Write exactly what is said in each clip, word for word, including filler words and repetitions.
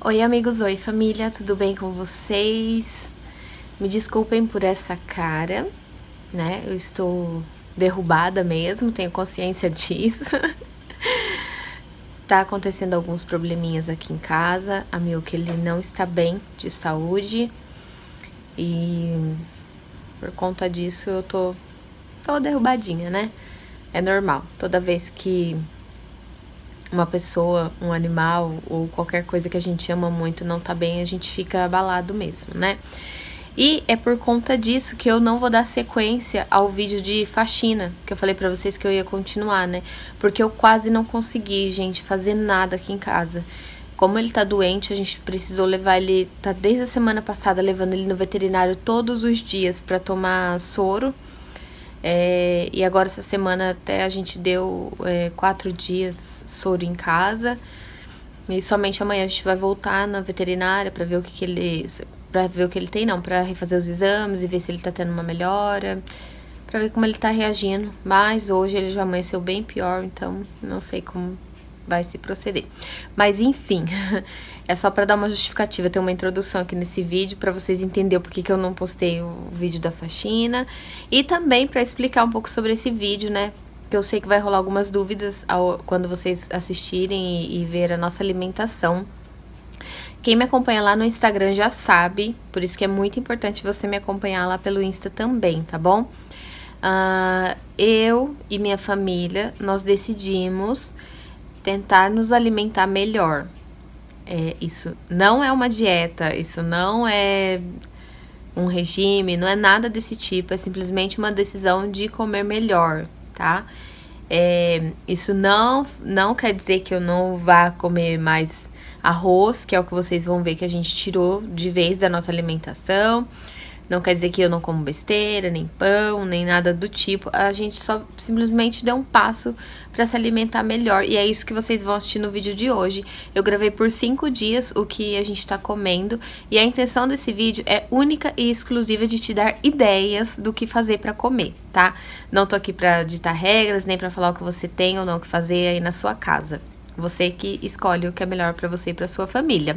Oi amigos, oi família, tudo bem com vocês? Me desculpem por essa cara, né? Eu estou derrubada mesmo, tenho consciência disso. Tá acontecendo alguns probleminhas aqui em casa, a Milk ele não está bem de saúde e por conta disso eu tô, tô derrubadinha, né? É normal, toda vez que uma pessoa, um animal ou qualquer coisa que a gente ama muito não tá bem, a gente fica abalado mesmo, né? E é por conta disso que eu não vou dar sequência ao vídeo de faxina, que eu falei pra vocês que eu ia continuar, né? Porque eu quase não consegui, gente, fazer nada aqui em casa. Como ele tá doente, a gente precisou levar ele, tá desde a semana passada levando ele no veterinário todos os dias pra tomar soro. É, e agora essa semana até a gente deu é, quatro dias soro em casa. E somente amanhã a gente vai voltar na veterinária pra ver o que, que ele. Pra ver o que ele tem, não, pra refazer os exames e ver se ele tá tendo uma melhora. Pra ver como ele tá reagindo. Mas hoje ele já amanheceu bem pior, então não sei como vai se proceder. Mas enfim, é só pra dar uma justificativa, ter uma introdução aqui nesse vídeo pra vocês entenderem por que que eu não postei o vídeo da faxina. E também pra explicar um pouco sobre esse vídeo, né? Que eu sei que vai rolar algumas dúvidas ao, quando vocês assistirem e, e ver a nossa alimentação. Quem me acompanha lá no Instagram já sabe, por isso que é muito importante você me acompanhar lá pelo Insta também, tá bom? Uh, eu e minha família, nós decidimos tentar nos alimentar melhor. É, isso não é uma dieta, isso não é um regime, não é nada desse tipo, é simplesmente uma decisão de comer melhor, tá? É, isso não, não quer dizer que eu não vá comer mais arroz, que é o que vocês vão ver que a gente tirou de vez da nossa alimentação. Não quer dizer que eu não como besteira, nem pão, nem nada do tipo. A gente só simplesmente deu um passo para se alimentar melhor. E é isso que vocês vão assistir no vídeo de hoje. Eu gravei por cinco dias o que a gente tá comendo. E a intenção desse vídeo é única e exclusiva de te dar ideias do que fazer para comer, tá? Não tô aqui para ditar regras, nem para falar o que você tem ou não que fazer aí na sua casa. Você que escolhe o que é melhor para você e para sua família.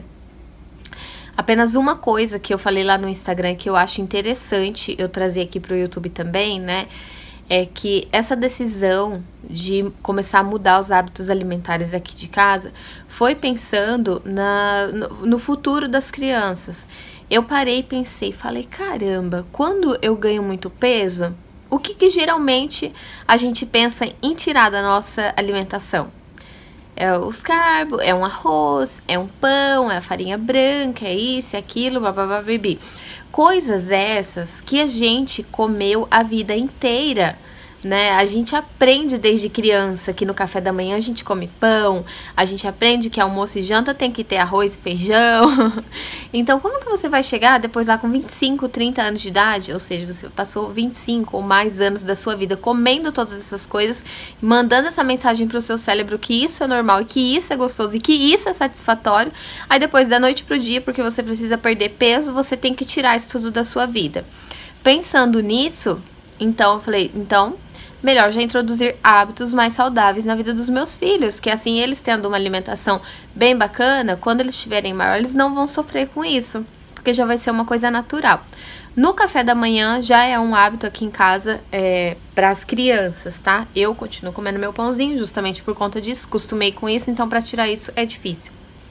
Apenas uma coisa que eu falei lá no Instagram que eu acho interessante eu trazer aqui pro YouTube também, né? É que essa decisão de começar a mudar os hábitos alimentares aqui de casa foi pensando na, no, no futuro das crianças. Eu parei e pensei, falei, caramba, quando eu ganho muito peso, o que que geralmente a gente pensa em tirar da nossa alimentação? É os carbos, é um arroz, é um pão, é a farinha branca, é isso, é aquilo, bababá, bibi. Coisas essas que a gente comeu a vida inteira, né? A gente aprende desde criança que no café da manhã a gente come pão, a gente aprende que almoço e janta tem que ter arroz e feijão. Então, como que você vai chegar depois lá com vinte e cinco, trinta anos de idade, ou seja, você passou vinte e cinco ou mais anos da sua vida comendo todas essas coisas, mandando essa mensagem pro seu cérebro que isso é normal e que isso é gostoso e que isso é satisfatório, aí depois da noite pro dia, porque você precisa perder peso, você tem que tirar isso tudo da sua vida. Pensando nisso, então eu falei, então melhor já introduzir hábitos mais saudáveis na vida dos meus filhos, que assim eles tendo uma alimentação bem bacana, quando eles estiverem maiores, eles não vão sofrer com isso, porque já vai ser uma coisa natural. No café da manhã já é um hábito aqui em casa é, para as crianças, tá? Eu continuo comendo meu pãozinho justamente por conta disso, costumei com isso, então para tirar isso é difícil.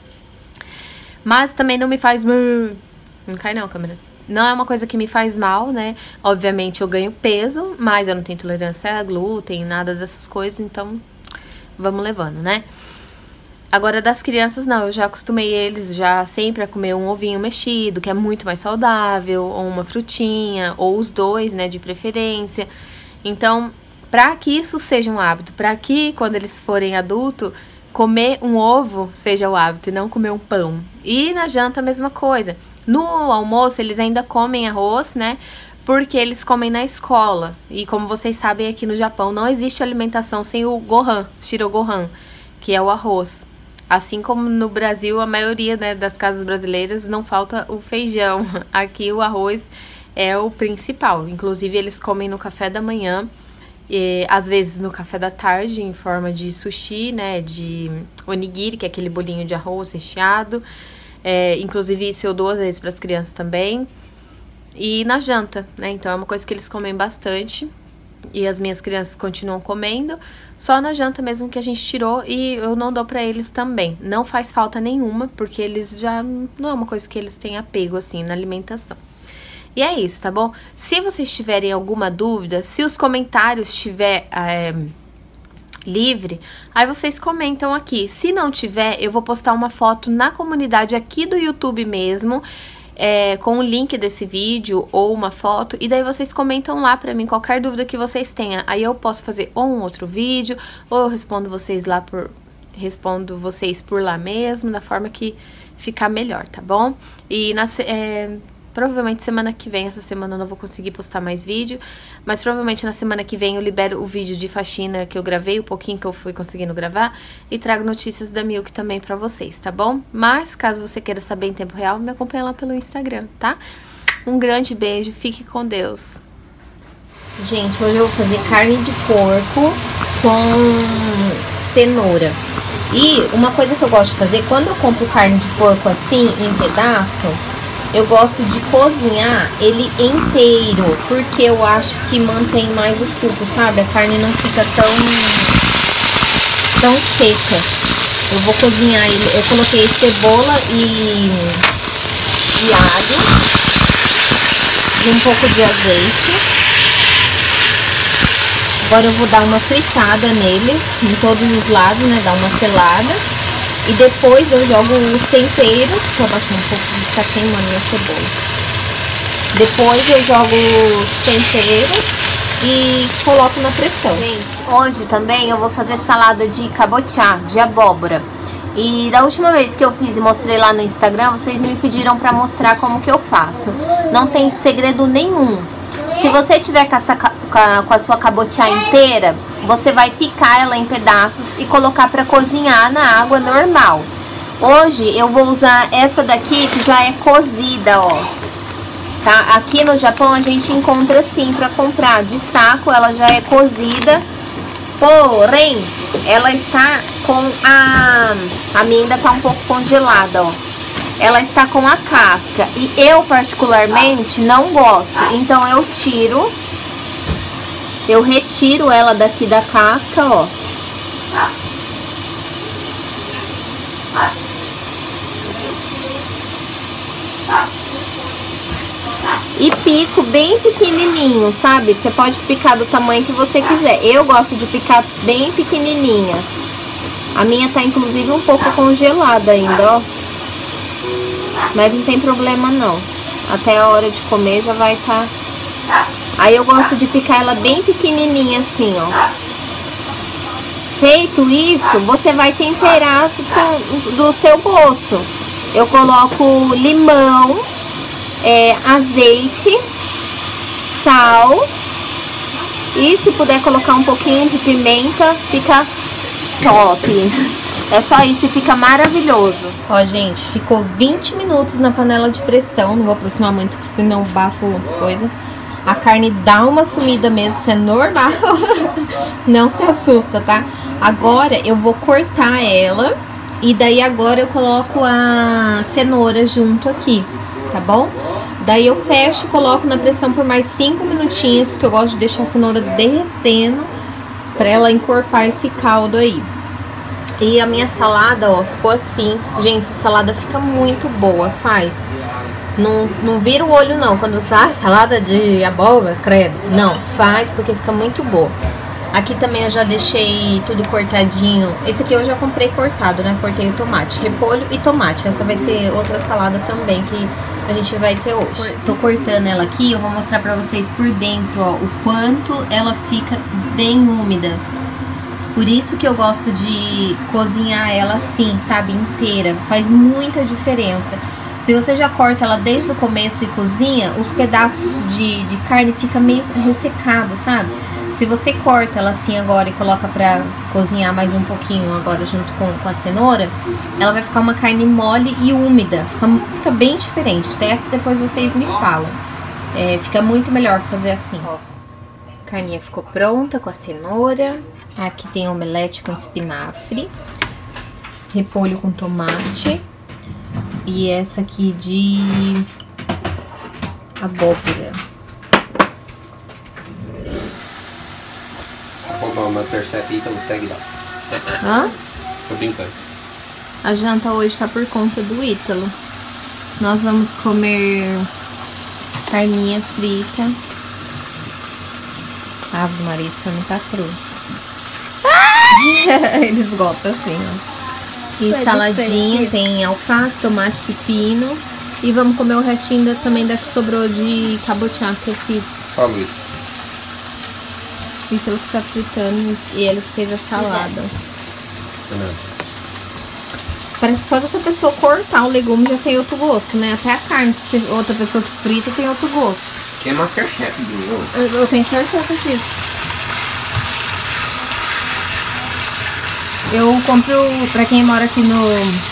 Mas também não me faz... Não cai não, câmera. Não é uma coisa que me faz mal, né? Obviamente eu ganho peso, mas eu não tenho tolerância a glúten, nada dessas coisas, então vamos levando, né? Agora das crianças não, eu já acostumei eles já sempre a comer um ovinho mexido, que é muito mais saudável, ou uma frutinha, ou os dois, né, de preferência. Então, para que isso seja um hábito, para que quando eles forem adultos, comer um ovo seja o hábito e não comer um pão. E na janta a mesma coisa. No almoço, eles ainda comem arroz, né? Porque eles comem na escola. E como vocês sabem, aqui no Japão não existe alimentação sem o gohan, shirogohan, que é o arroz. Assim como no Brasil, a maioria, né, das casas brasileiras não falta o feijão. Aqui o arroz é o principal. Inclusive, eles comem no café da manhã, e, às vezes no café da tarde, em forma de sushi, né? De onigiri, que é aquele bolinho de arroz recheado. É, inclusive, isso eu dou às vezes para as crianças também. E na janta, né? Então, é uma coisa que eles comem bastante. E as minhas crianças continuam comendo. Só na janta mesmo que a gente tirou. E eu não dou pra eles também. Não faz falta nenhuma, porque eles já... Não é uma coisa que eles têm apego, assim, na alimentação. E é isso, tá bom? Se vocês tiverem alguma dúvida, se os comentários tiver... É, livre, aí vocês comentam aqui. Se não tiver, eu vou postar uma foto na comunidade aqui do YouTube mesmo, é, com o link desse vídeo ou uma foto, e daí vocês comentam lá pra mim qualquer dúvida que vocês tenham. Aí eu posso fazer ou um outro vídeo, ou eu respondo vocês lá por respondo vocês por lá mesmo, da forma que ficar melhor, tá bom? E na é, provavelmente semana que vem, essa semana eu não vou conseguir postar mais vídeo, mas provavelmente na semana que vem eu libero o vídeo de faxina que eu gravei, o pouquinho que eu fui conseguindo gravar, e trago notícias da Milk também pra vocês, tá bom? Mas, caso você queira saber em tempo real, me acompanha lá pelo Instagram, tá? Um grande beijo, fique com Deus! Gente, hoje eu vou fazer carne de porco com cenoura. E uma coisa que eu gosto de fazer, quando eu compro carne de porco assim, em pedaço, eu gosto de cozinhar ele inteiro, porque eu acho que mantém mais o suco, sabe? A carne não fica tão, tão seca. Eu vou cozinhar ele, eu coloquei cebola e, e alho, e um pouco de azeite. Agora eu vou dar uma fritada nele, em todos os lados, né? Dar uma selada. E depois eu jogo os temperos, pra baixar um pouco, de tá queimando a cebola. Depois eu jogo os temperos e coloco na pressão. Gente, hoje também eu vou fazer salada de cabotiá, de abóbora. E da última vez que eu fiz e mostrei lá no Instagram, vocês me pediram pra mostrar como que eu faço. Não tem segredo nenhum. Se você tiver com, essa, com a sua cabotiá inteira, você vai picar ela em pedaços e colocar para cozinhar na água normal. Hoje eu vou usar essa daqui que já é cozida, ó. Tá? Aqui no Japão a gente encontra assim para comprar de saco, ela já é cozida. Porém, ela está com a... A minha ainda tá um pouco congelada, ó. Ela está com a casca e eu particularmente não gosto, então eu tiro, eu retiro ela daqui da casca, ó. E pico bem pequenininho, sabe? Você pode picar do tamanho que você quiser. Eu gosto de picar bem pequenininha. A minha tá inclusive um pouco congelada ainda, ó. Mas não tem problema não. Até a hora de comer já vai estar... Tá... Aí eu gosto de picar ela bem pequenininha assim, ó. Feito isso, você vai temperar com, do seu gosto. Eu coloco limão, é, azeite, sal. E se puder colocar um pouquinho de pimenta, fica top. É só isso e fica maravilhoso. Ó, gente, ficou vinte minutos na panela de pressão. Não vou aproximar muito, senão o bafo coisa. A carne dá uma sumida mesmo, isso é normal. Não se assusta, tá? Agora eu vou cortar ela. E daí agora eu coloco a cenoura junto aqui, tá bom? Daí eu fecho e coloco na pressão por mais cinco minutinhos, porque eu gosto de deixar a cenoura derretendo pra ela encorpar esse caldo aí. E a minha salada, ó, ficou assim. Gente, essa salada fica muito boa, faz. Não, não vira o olho não, quando você faz ah, salada de abóbora, credo. Não, faz porque fica muito boa. Aqui também eu já deixei tudo cortadinho. Esse aqui eu já comprei cortado, né? Cortei o tomate, repolho e tomate. Essa vai ser outra salada também que a gente vai ter hoje. Tô cortando ela aqui, eu vou mostrar pra vocês por dentro, ó, o quanto ela fica bem úmida. Por isso que eu gosto de cozinhar ela assim, sabe, inteira. Faz muita diferença. Se você já corta ela desde o começo e cozinha, os pedaços de, de carne ficam meio ressecado, sabe? Se você corta ela assim agora e coloca pra cozinhar mais um pouquinho agora junto com, com a cenoura, ela vai ficar uma carne mole e úmida. Fica, fica bem diferente. Testa depois vocês me falam. É, fica muito melhor fazer assim. Ó, a carninha ficou pronta com a cenoura. Aqui tem omelete com espinafre, repolho com tomate, e essa aqui de abóbora. Arroba Masterchef Ítalo, segue lá. Hã? Tô brincando. A janta hoje tá por conta do Ítalo. Nós vamos comer carninha frita. Ave Maria, isso também tá cru. Eles gostam assim, ó. E Vai saladinha, tem alface, tomate, pepino. E vamos comer o restinho da, também da que sobrou de cabotiá que eu fiz. Ó, Luiz. O Ítalo que tá fritando e ele fez a salada. Fernando. Parece só de outra pessoa cortar o legume já tem outro gosto, né? Até a carne, se outra pessoa que frita, tem outro gosto. Que é Masterchef, viu? Eu, eu tenho certeza disso. Eu compro, pra quem mora aqui no,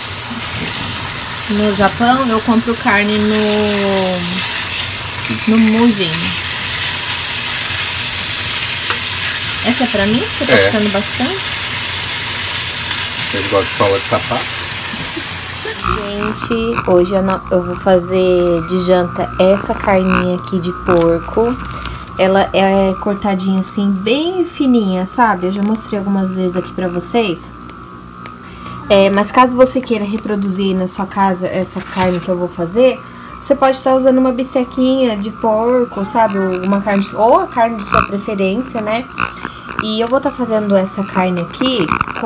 no Japão, eu compro carne no, no Mugen. Essa é pra mim? Você tá É. ficando bastante? Vocês gostam de sola de sapato? Gente, hoje eu, não- eu vou fazer de janta essa carninha aqui de porco. Ela é cortadinha assim, bem fininha, sabe? Eu já mostrei algumas vezes aqui pra vocês. É, mas caso você queira reproduzir na sua casa essa carne que eu vou fazer, você pode estar usando uma bistequinha de porco, sabe? Uma carne de- ou a carne de sua preferência, né? E eu vou estar fazendo essa carne aqui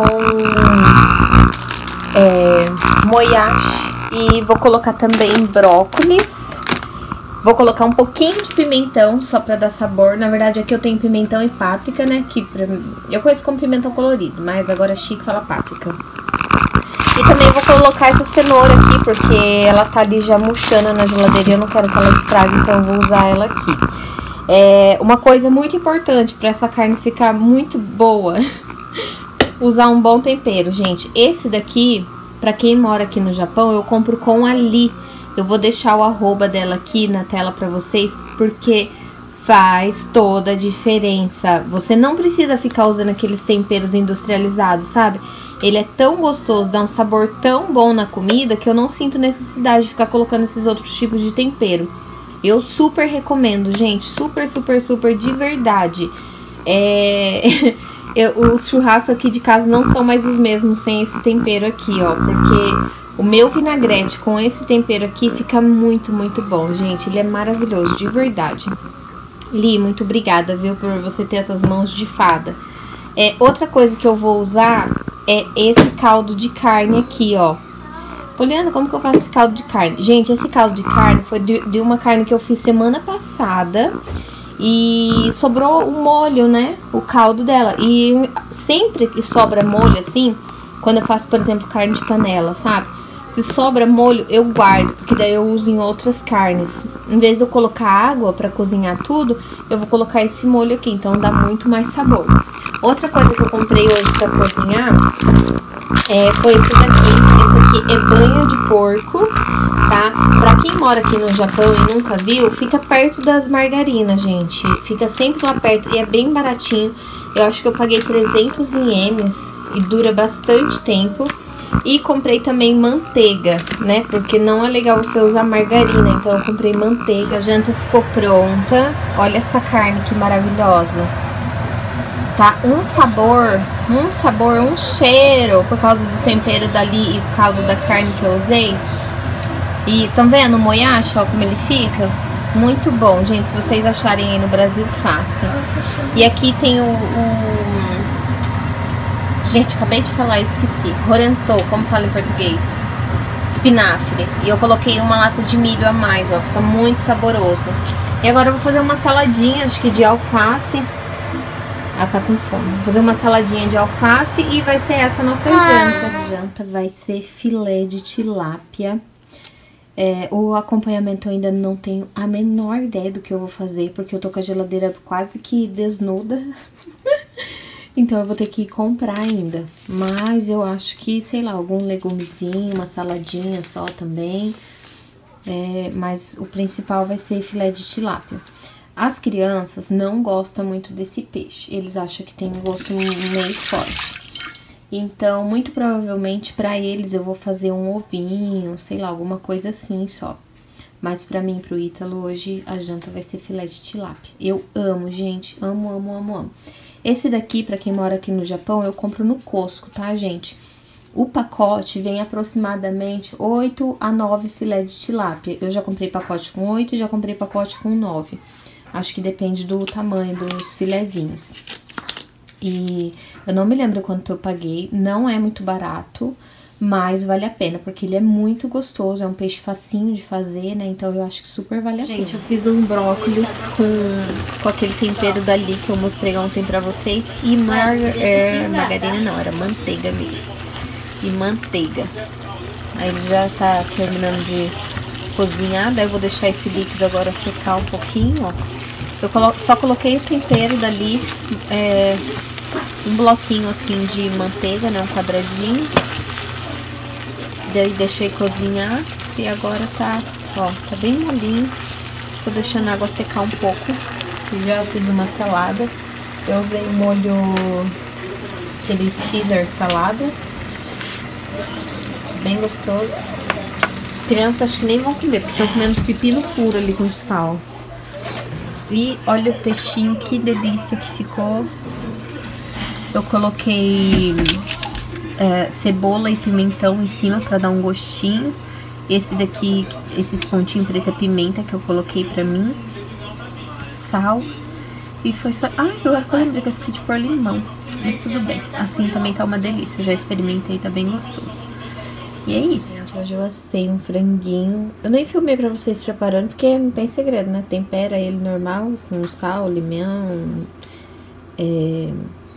com é, moyashi e vou colocar também brócolis. Vou colocar um pouquinho de pimentão, só pra dar sabor. Na verdade, aqui eu tenho pimentão e páprica, né? Que pra... eu conheço como pimentão colorido, mas agora é chique fala páprica. E também vou colocar essa cenoura aqui, porque ela tá ali já murchando na geladeira e eu não quero que ela estrague, então eu vou usar ela aqui. É, uma coisa muito importante pra essa carne ficar muito boa, usar um bom tempero, gente. Esse daqui, pra quem mora aqui no Japão, eu compro com a Li. Eu vou deixar o arroba dela aqui na tela pra vocês, porque faz toda a diferença. Você não precisa ficar usando aqueles temperos industrializados, sabe? Ele é tão gostoso, dá um sabor tão bom na comida, que eu não sinto necessidade de ficar colocando esses outros tipos de tempero. Eu super recomendo, gente. Super, super, super, de verdade. É... eu, os churrascos aqui de casa não são mais os mesmos sem esse tempero aqui, ó. Porque o meu vinagrete com esse tempero aqui fica muito, muito bom, gente. Ele é maravilhoso, de verdade. Li, muito obrigada, viu, por você ter essas mãos de fada. É, outra coisa que eu vou usar é esse caldo de carne aqui, ó. Poliana, como que eu faço esse caldo de carne? Gente, esse caldo de carne foi de, de uma carne que eu fiz semana passada. E sobrou o molho, né? O caldo dela. E sempre que sobra molho assim, quando eu faço, por exemplo, carne de panela, sabe? Se sobra molho, eu guardo, porque daí eu uso em outras carnes. Em vez de eu colocar água pra cozinhar tudo, eu vou colocar esse molho aqui, então dá muito mais sabor. Outra coisa que eu comprei hoje pra cozinhar é, foi esse daqui. Esse aqui é banha de porco, tá? Pra quem mora aqui no Japão e nunca viu, fica perto das margarinas, gente. Fica sempre lá perto e é bem baratinho. Eu acho que eu paguei trezentos ienes e dura bastante tempo. E comprei também manteiga, né? Porque não é legal você usar margarina, então eu comprei manteiga. A janta ficou pronta. Olha essa carne que maravilhosa. Tá um sabor, um sabor, um cheiro, por causa do tempero dali e o caldo da carne que eu usei. E tão vendo o moyashi, ó, como ele fica? Muito bom, gente. Se vocês acharem aí no Brasil, façam. E aqui tem o... o... Gente, acabei de falar, esqueci. Horansou, como fala em português? Espinafre. E eu coloquei uma lata de milho a mais, ó. Fica muito saboroso. E agora eu vou fazer uma saladinha, acho que de alface. Ah, tá com fome. Vou fazer uma saladinha de alface e vai ser essa a nossa janta. A janta vai ser filé de tilápia. É, o acompanhamento eu ainda não tenho a menor ideia do que eu vou fazer, porque eu tô com a geladeira quase que desnuda. Então eu vou ter que comprar ainda. Mas eu acho que, sei lá, algum legumezinho, uma saladinha só também. É, mas o principal vai ser filé de tilápia. As crianças não gostam muito desse peixe. Eles acham que tem um gosto meio forte. Então, muito provavelmente pra eles eu vou fazer um ovinho, sei lá, alguma coisa assim só. Mas pra mim, pro Ítalo, hoje a janta vai ser filé de tilápia. Eu amo, gente, amo, amo, amo, amo. Esse daqui, pra quem mora aqui no Japão, eu compro no Costco, tá, gente? O pacote vem aproximadamente oito a nove filé de tilápia. Eu já comprei pacote com oito e já comprei pacote com nove. Acho que depende do tamanho dos filezinhos. E eu não me lembro quanto eu paguei, não é muito barato, mas vale a pena, porque ele é muito gostoso, é um peixe facinho de fazer, né? Então eu acho que super vale a pena. Gente, eu fiz um brócolis com, com aquele tempero dali que eu mostrei ontem pra vocês. E mar, é, margarina não, era manteiga mesmo. E manteiga. Aí ele já tá terminando de cozinhar, daí eu vou deixar esse líquido agora secar um pouquinho, ó. Eu colo só coloquei o tempero dali, é, um bloquinho assim de manteiga, né, um quadradinho. Daí deixei cozinhar e agora tá, ó, tá bem molinho. Tô deixando a água secar um pouco. E já fiz uma salada. Eu usei o molho, aquele Caesar salada. Bem gostoso. As crianças acho que nem vão comer, porque estão comendo pepino puro ali com sal. E olha o peixinho, que delícia que ficou. Eu coloquei é, cebola e pimentão em cima pra dar um gostinho. Esse daqui, esses pontinhos preto é pimenta que eu coloquei pra mim. Sal. E foi só... Ai, eu lembrei que eu esqueci de pôr limão. Mas tudo bem. Assim também tá uma delícia. Eu já experimentei, tá bem gostoso. E é isso. Gente, hoje eu assei um franguinho. Eu nem filmei pra vocês preparando, porque não tem segredo, né? Tempera ele normal, com sal, limão, é...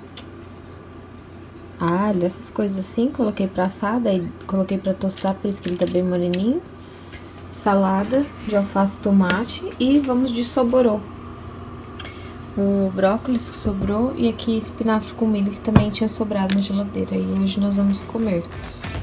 alho, essas coisas assim. Coloquei pra assar, daí coloquei pra tostar, por isso que ele tá bem moreninho. Salada de alface e tomate. E vamos de soborô. O brócolis que sobrou e aqui espinafre com milho que também tinha sobrado na geladeira. E hoje nós vamos comer.